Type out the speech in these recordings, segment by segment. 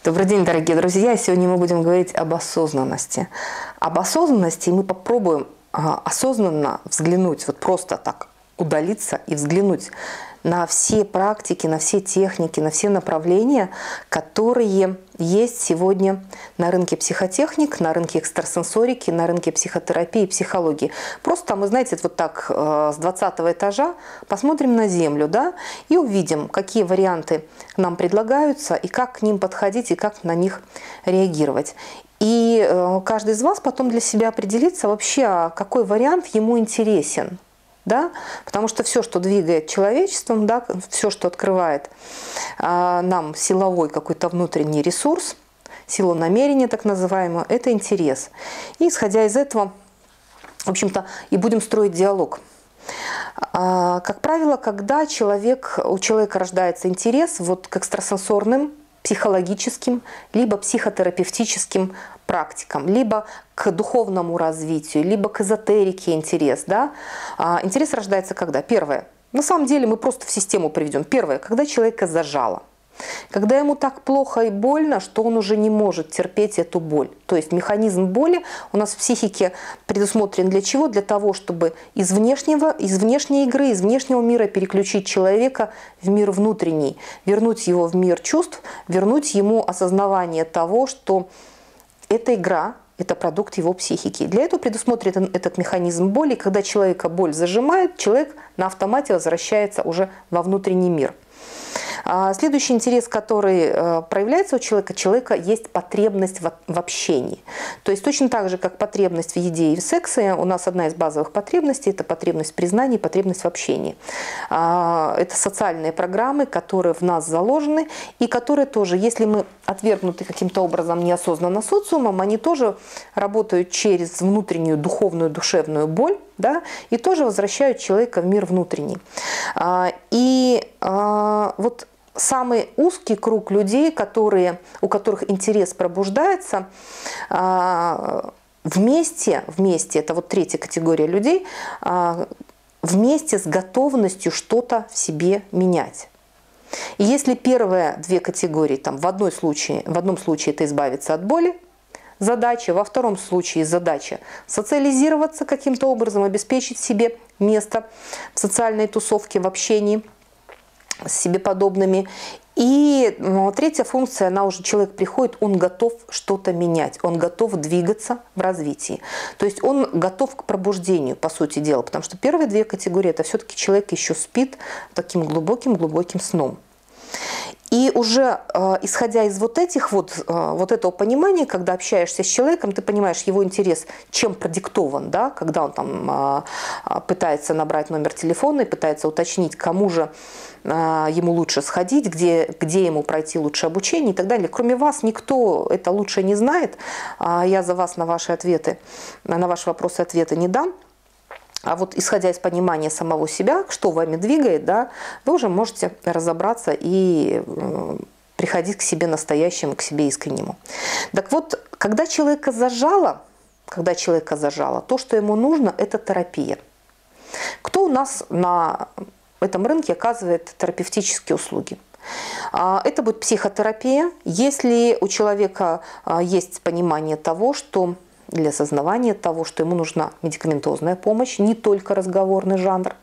Добрый день, дорогие друзья! Сегодня мы будем говорить об осознанности. Об осознанности мы попробуем осознанно взглянуть, вот просто так удалиться и взглянуть на все практики, на все техники, на все направления, которые есть сегодня на рынке психотехник, на рынке экстрасенсорики, на рынке психотерапии и психологии. Просто мы, знаете, вот так с 20-го этажа посмотрим на Землю, да, и увидим, какие варианты нам предлагаются, и как к ним подходить, и как на них реагировать. И каждый из вас потом для себя определится вообще, какой вариант ему интересен. Да? Потому что все, что двигает человечеством, да, все, что открывает нам силовой какой-то внутренний ресурс, силу намерения так называемую, это интерес. И исходя из этого, в общем-то, и будем строить диалог. Как правило, когда у человека рождается интерес вот к экстрасенсорным, психологическим, либо психотерапевтическим практикам, либо к духовному развитию, либо к эзотерике интерес. Да? Интерес рождается когда? Первое. На самом деле мы просто в систему приведем. Первое. Когда человека зажало. Когда ему так плохо и больно, что он уже не может терпеть эту боль. То есть механизм боли у нас в психике предусмотрен для чего? Для того, чтобы из внешней игры, из внешнего мира переключить человека в мир внутренний, вернуть его в мир чувств, вернуть ему осознавание того, что эта игра – это продукт его психики. Для этого предусмотрен этот механизм боли. Когда человека боль зажимает, человек на автомате возвращается уже во внутренний мир. Следующий интерес, который проявляется у человека есть потребность в общении. То есть точно так же, как потребность в еде и в сексе, у нас одна из базовых потребностей – это потребность в признании, потребность в общении. Это социальные программы, которые в нас заложены и которые тоже, если мы отвергнуты каким-то образом неосознанно социумом, они тоже работают через внутреннюю духовную, душевную боль, да, и тоже возвращают человека в мир внутренний. Вот самый узкий круг людей, у которых интерес пробуждается, вместе, это вот третья категория людей, вместе с готовностью что-то в себе менять. И если первые две категории, там, в одном случае это избавиться от боли, задача, во втором случае задача социализироваться каким-то образом, обеспечить себе место в социальной тусовке, в общении с себе подобными. И третья функция, человек приходит, он готов что-то менять, он готов двигаться в развитии. То есть он готов к пробуждению, по сути дела, потому что первые две категории – это все-таки человек еще спит таким глубоким сном. И уже исходя из вот этого понимания, когда общаешься с человеком, ты понимаешь его интерес, чем продиктован, да, когда он там пытается набрать номер телефона и пытается уточнить, кому же ему лучше сходить, где ему пройти лучше обучение и так далее. Кроме вас никто это лучше не знает. Я за вас на ваши вопросы ответы не дам. А вот исходя из понимания самого себя, что вами двигает, да, вы уже можете разобраться и приходить к себе настоящему, к себе искреннему. Так вот, когда человека зажало, то, что ему нужно, это терапия. Кто у нас на этом рынке оказывает терапевтические услуги? Это будет психотерапия, если у человека есть понимание того, что для осознавания того, что ему нужна медикаментозная помощь, не только разговорный жанр.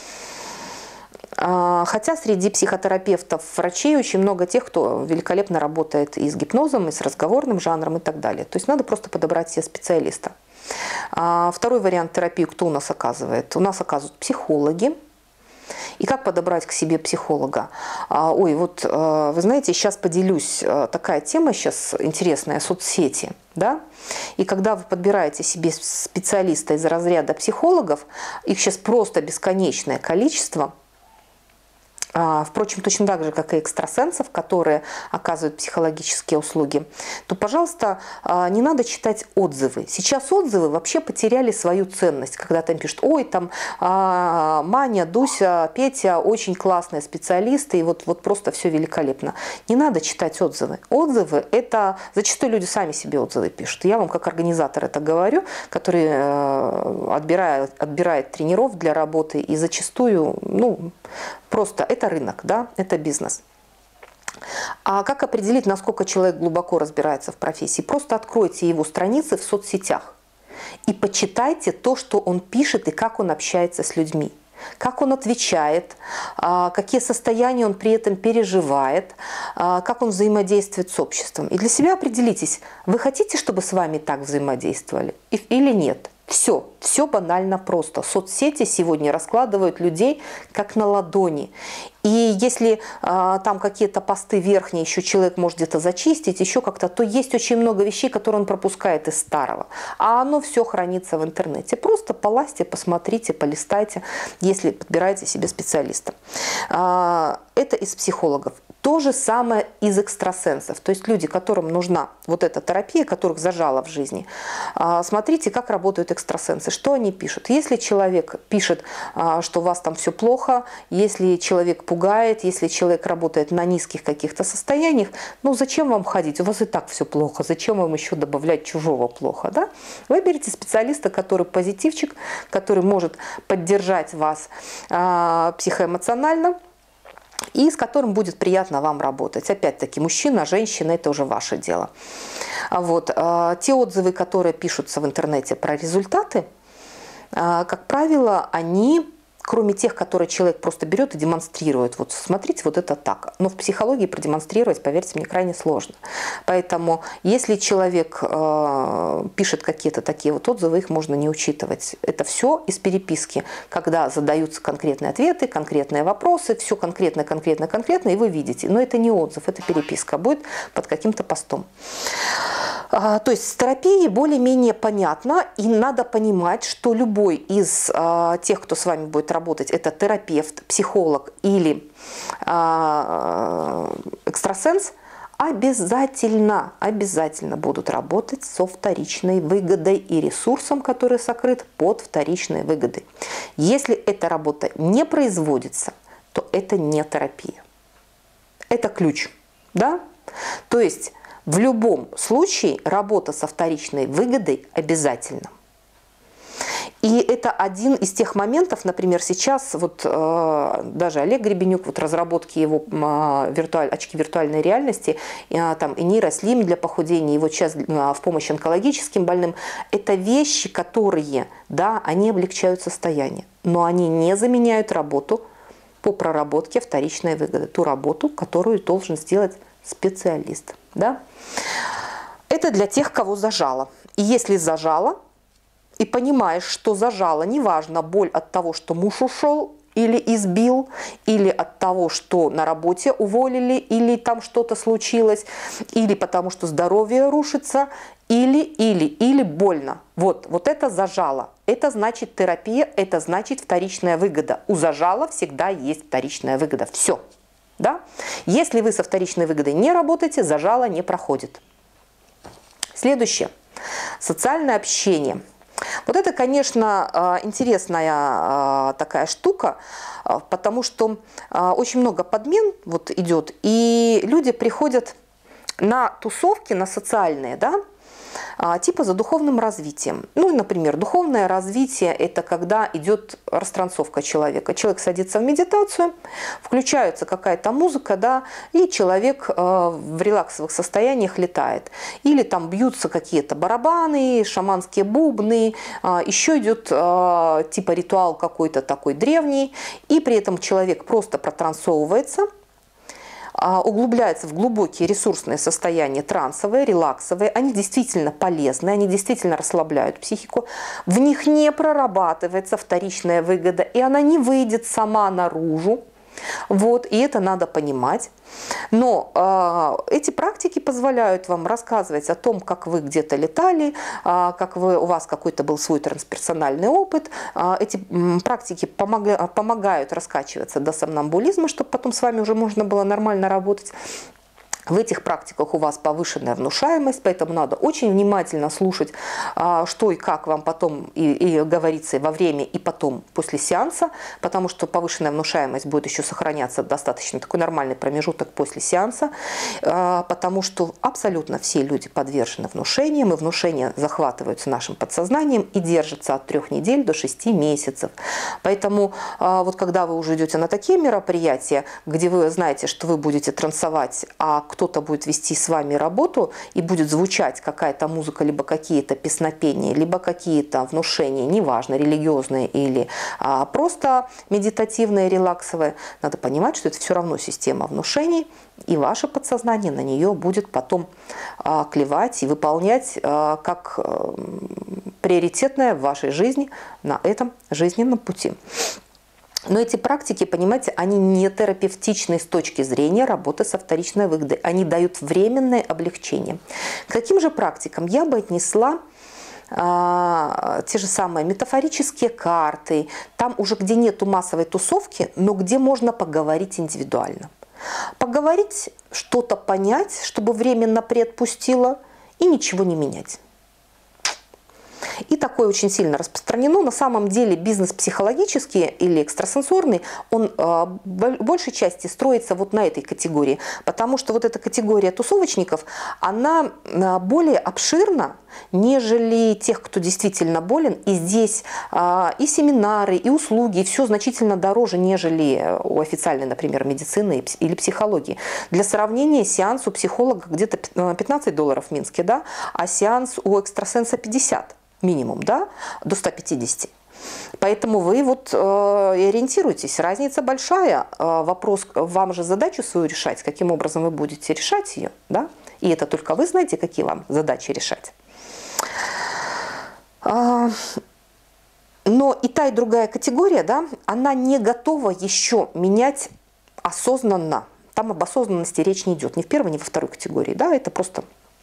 Хотя среди психотерапевтов, врачей очень много тех, кто великолепно работает и с гипнозом, и с разговорным жанром и так далее. То есть надо просто подобрать себе специалиста. Второй вариант терапии кто у нас оказывает? У нас оказывают психологи. И как подобрать к себе психолога? Вы знаете, сейчас поделюсь, такая тема сейчас интересная, соцсети, да? И когда вы подбираете себе специалиста из разряда психологов, их сейчас просто бесконечное количество, впрочем, точно так же, как и экстрасенсов, которые оказывают психологические услуги, то, пожалуйста, не надо читать отзывы. Сейчас отзывы вообще потеряли свою ценность, когда там пишут: ой, там Маня, Дуся, Петя очень классные специалисты, и вот просто все великолепно. Не надо читать отзывы. Отзывы – это зачастую люди сами себе отзывы пишут. Я вам как организатор это говорю, который отбирает тренеров для работы, и зачастую, просто это рынок, да, это бизнес. А как определить, насколько человек глубоко разбирается в профессии? Просто откройте его страницы в соцсетях и почитайте то, что он пишет и как он общается с людьми. Как он отвечает, какие состояния он при этом переживает, как он взаимодействует с обществом. И для себя определитесь, вы хотите, чтобы с вами так взаимодействовали или нет. Все банально просто. Соцсети сегодня раскладывают людей как на ладони. И если там какие-то посты верхние, еще человек может где-то зачистить, еще как-то, то есть очень много вещей, которые он пропускает из старого. А оно все хранится в интернете. Просто полазьте, посмотрите, полистайте, если подбираете себе специалиста. Это из психологов. То же самое из экстрасенсов. То есть люди, которым нужна вот эта терапия, которых зажало в жизни. Смотрите, как работают экстрасенсы, что они пишут. Если человек пишет, что у вас там все плохо, если человек пугает, если человек работает на низких каких-то состояниях, ну зачем вам ходить? У вас и так все плохо, зачем вам еще добавлять чужого плохо? Да? Выберите специалиста, который позитивчик, который может поддержать вас психоэмоционально, и с которым будет приятно вам работать. Опять-таки, мужчина, женщина – это уже ваше дело. Вот. Те отзывы, которые пишутся в интернете про результаты, как правило, они, кроме тех, которые человек просто берет и демонстрирует. Вот смотрите, вот это так. Но в психологии продемонстрировать, поверьте мне, крайне сложно. Поэтому, если человек пишет какие-то такие вот отзывы, их можно не учитывать. Это все из переписки, когда задаются конкретные ответы, конкретные вопросы, все конкретно, и вы видите. Но это не отзыв, это переписка будет под каким-то постом. То есть с терапией более-менее понятно, и надо понимать, что любой из тех, кто с вами будет работать, это терапевт, психолог или экстрасенс, обязательно будут работать со вторичной выгодой и ресурсом, который сокрыт под вторичной выгодой. Если эта работа не производится, то это не терапия. Это ключ, да? То есть в любом случае работа со вторичной выгодой обязательна. И это один из тех моментов, например, сейчас вот даже Олег Гребенюк, вот разработки его очки виртуальной реальности, там и нейрослим для похудения, и вот сейчас в помощь онкологическим больным, это вещи, которые, да, они облегчают состояние, но они не заменяют работу по проработке вторичной выгоды, ту работу, которую должен сделать специалист. Да? Это для тех, кого зажало. И если зажало, и понимаешь, что зажало, неважно, боль от того, что муж ушел или избил, или от того, что на работе уволили, или там что-то случилось, или потому что здоровье рушится, или больно. Вот это зажало. Это значит терапия, это значит вторичная выгода. У зажала всегда есть вторичная выгода. Все. Да? Если вы со вторичной выгодой не работаете, зажало не проходит. Следующее. Социальное общение. Вот это, конечно, интересная такая штука, потому что очень много подмен вот идет, и люди приходят на тусовки, на социальные, да, типа за духовным развитием. Ну, например, духовное развитие – это когда идет растранцовка человека. Человек садится в медитацию, включается какая-то музыка, да, и человек в релаксовых состояниях летает. Или там бьются какие-то барабаны, шаманские бубны, еще идет типа ритуал какой-то такой древний, и при этом человек просто протрансовывается, углубляются в глубокие ресурсные состояния, трансовые, релаксовые. Они действительно полезны, они действительно расслабляют психику. В них не прорабатывается вторичная выгода, и она не выйдет сама наружу. Вот, и это надо понимать. Но эти практики позволяют вам рассказывать о том, как вы где-то летали, у вас какой-то был свой трансперсональный опыт. Эти практики помогают раскачиваться до сомнамбулизма, чтобы потом с вами уже можно было нормально работать. В этих практиках у вас повышенная внушаемость, поэтому надо очень внимательно слушать, что и как вам потом и говорится во время, и потом после сеанса, потому что повышенная внушаемость будет еще сохраняться достаточно такой нормальный промежуток после сеанса, потому что абсолютно все люди подвержены внушениям, и внушения захватываются нашим подсознанием и держатся от 3 недель до 6 месяцев. Поэтому вот когда вы уже идете на такие мероприятия, где вы знаете, что вы будете трансовать, а кто-то будет вести с вами работу и будет звучать какая-то музыка, либо какие-то песнопения, либо какие-то внушения, неважно, религиозные или просто медитативные, релаксовые, надо понимать, что это все равно система внушений, и ваше подсознание на нее будет потом клевать и выполнять как приоритетное в вашей жизни на этом жизненном пути. Но эти практики, понимаете, они не терапевтичны с точки зрения работы со вторичной выгодой. Они дают временное облегчение. К каким же практикам я бы отнесла те же самые метафорические карты, там уже где нету массовой тусовки, но где можно поговорить индивидуально. Поговорить, что-то понять, чтобы временно приотпустило, и ничего не менять. И такое очень сильно распространено. На самом деле бизнес психологический или экстрасенсорный, он в большей части строится вот на этой категории. Потому что вот эта категория тусовочников, она более обширна, нежели тех, кто действительно болен. И здесь и семинары, и услуги, и все значительно дороже, нежели у официальной, например, медицины или психологии. Для сравнения, сеанс у психолога где-то $15 в Минске, да, а сеанс у экстрасенса 50 минимум, да, до 150. Поэтому вы вот ориентируйтесь. Разница большая. Вопрос, вам же задачу свою решать, каким образом вы будете решать ее, да? И это только вы знаете, какие вам задачи решать. Но и та, и другая категория, да, она не готова еще менять осознанно. Там об осознанности речь не идет. Ни в первой, ни во второй категории. Да, это просто,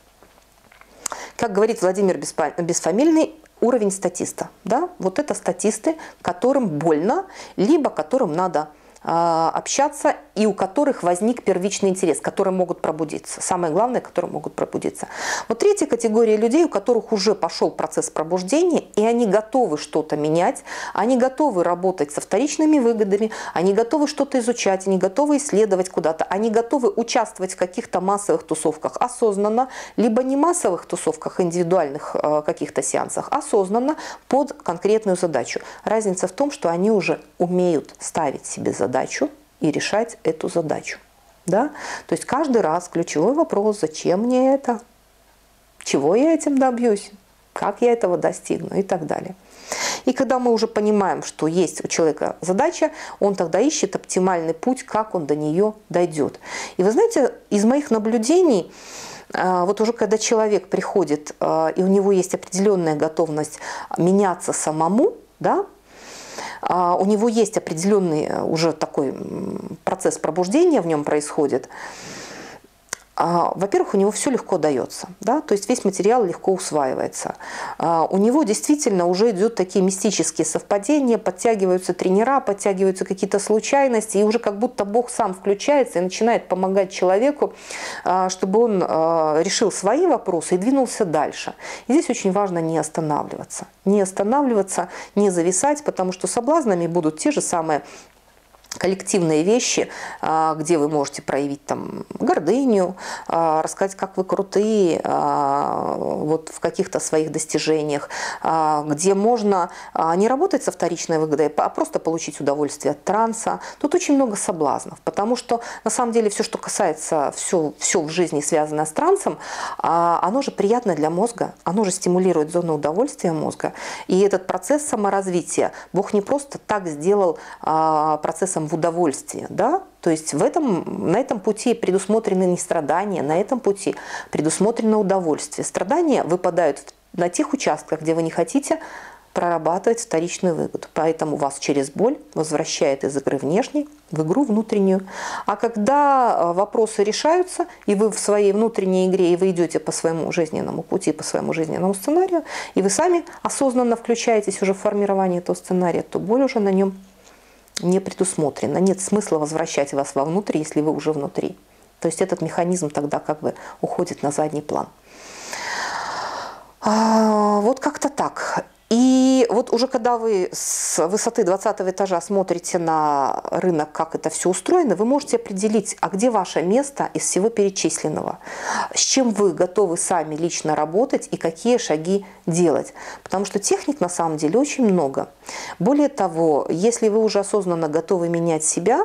как говорит Владимир Бесфамильный, уровень статиста. Да? Вот это статисты, которым больно, либо которым надо общаться, и у которых возник первичный интерес, которые могут пробудиться. Самое главное, которые могут пробудиться. Вот третья категория людей, у которых уже пошел процесс пробуждения, и они готовы что-то менять, они готовы работать со вторичными выгодами, они готовы что-то изучать, они готовы исследовать куда-то, они готовы участвовать в каких-то массовых тусовках осознанно, либо не массовых тусовках, индивидуальных каких-то сеансах, осознанно под конкретную задачу. Разница в том, что они уже умеют ставить себе задачу и решать эту задачу. Да? То есть каждый раз ключевой вопрос: зачем мне это, чего я этим добьюсь, как я этого достигну и так далее. И когда мы уже понимаем, что есть у человека задача, он тогда ищет оптимальный путь, как он до нее дойдет. И вы знаете, из моих наблюдений, вот уже когда человек приходит, и у него есть определенная готовность меняться самому, да, у него есть определенный уже такой процесс пробуждения в нем происходит. Во-первых, у него все легко дается, да? То есть весь материал легко усваивается. У него действительно уже идут такие мистические совпадения, подтягиваются тренера, подтягиваются какие-то случайности, и уже как будто Бог сам включается и начинает помогать человеку, чтобы он решил свои вопросы и двинулся дальше. И здесь очень важно не останавливаться, не зависать, потому что соблазнами будут те же самые коллективные вещи, где вы можете проявить там гордыню, рассказать, как вы крутые вот в каких-то своих достижениях, где можно не работать со вторичной выгодой, а просто получить удовольствие от транса. Тут очень много соблазнов, потому что на самом деле все, что касается, все в жизни, связанное с трансом, оно же приятно для мозга, оно же стимулирует зону удовольствия мозга. И этот процесс саморазвития Бог не просто так сделал процессом в удовольствие, да? То есть на этом пути предусмотрены не страдания, на этом пути предусмотрено удовольствие. Страдания выпадают на тех участках, где вы не хотите прорабатывать вторичную выгоду. Поэтому вас через боль возвращает из игры внешней в игру внутреннюю. А когда вопросы решаются, и вы в своей внутренней игре, и вы идете по своему жизненному пути, по своему жизненному сценарию, и вы сами осознанно включаетесь уже в формирование этого сценария, то боль уже на нем не предусмотрено. Нет смысла возвращать вас вовнутрь, если вы уже внутри. То есть этот механизм тогда как бы уходит на задний план. Вот как-то так. И вот уже когда вы с высоты 20 этажа смотрите на рынок, как это все устроено, вы можете определить, а где ваше место из всего перечисленного, с чем вы готовы сами лично работать и какие шаги делать. Потому что техник на самом деле очень много. Более того, если вы уже осознанно готовы менять себя,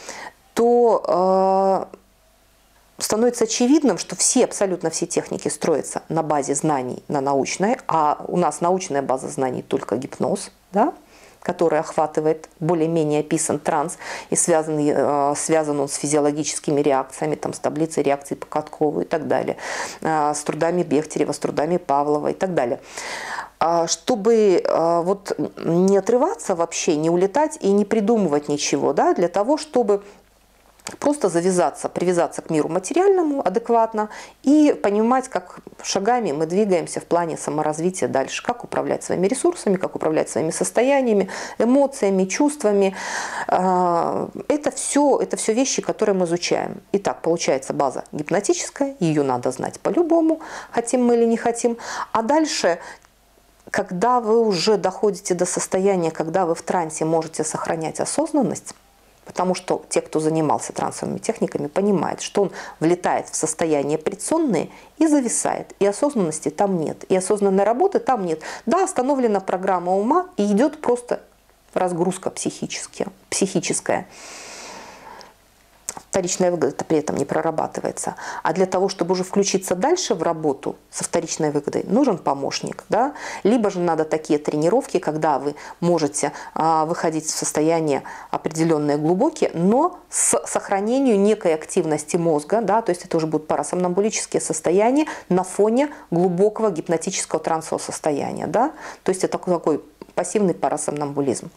то становится очевидным, что абсолютно все техники строятся на базе знаний, на научной, а у нас научная база знаний только гипноз, да, который охватывает, более-менее описан транс, и связан он с физиологическими реакциями, там, с таблицей реакций по Каткову и так далее, с трудами Бехтерева, с трудами Павлова и так далее. Чтобы вот не отрываться вообще, не улетать и не придумывать ничего, да, для того, чтобы просто привязаться к миру материальному адекватно и понимать, как шагами мы двигаемся в плане саморазвития дальше, как управлять своими ресурсами, как управлять своими состояниями, эмоциями, чувствами. Это все вещи, которые мы изучаем. Итак, получается база гипнотическая, ее надо знать по-любому, хотим мы или не хотим. А дальше, когда вы уже доходите до состояния, когда вы в трансе можете сохранять осознанность, потому что те, кто занимался трансовыми техниками, понимают, что он влетает в состояние предсонное и зависает. И осознанности там нет. И осознанной работы там нет. Да, остановлена программа ума и идет просто разгрузка психическая. Вторичная выгода при этом не прорабатывается. А для того, чтобы уже включиться дальше в работу со вторичной выгодой, нужен помощник. Да? Либо же надо такие тренировки, когда вы можете выходить в состояние определенные глубокие, но с сохранением некой активности мозга. Да? То есть это уже будут парасомнамбулические состояния на фоне глубокого гипнотического трансового состояния. Да? То есть это такой пассивный парасомнамбулизм.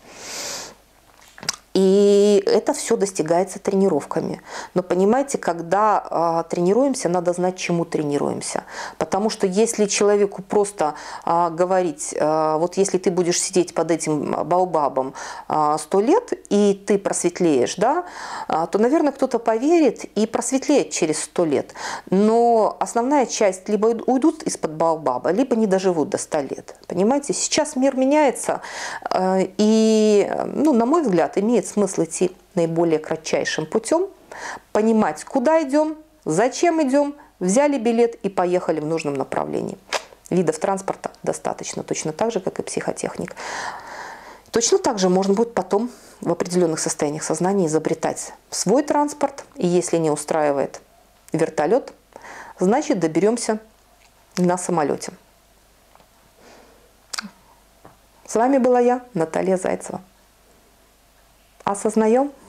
И это все достигается тренировками. Но понимаете, когда тренируемся, надо знать, чему тренируемся. Потому что если человеку просто говорить, вот если ты будешь сидеть под этим баобабом 100 лет, и ты просветлеешь, да, то, наверное, кто-то поверит и просветлеет через 100 лет. Но основная часть либо уйдут из-под баобаба, либо не доживут до 100 лет. Понимаете, сейчас мир меняется, и, на мой взгляд, имеет смысл идти наиболее кратчайшим путем, понимать, куда идем, зачем идем, взяли билет и поехали в нужном направлении. Видов транспорта достаточно, точно так же, как и психотехник. Точно так же можно будет потом в определенных состояниях сознания изобретать свой транспорт, и если не устраивает вертолет, значит доберемся на самолете. С вами была я, Наталья Зайцева. Осознаем?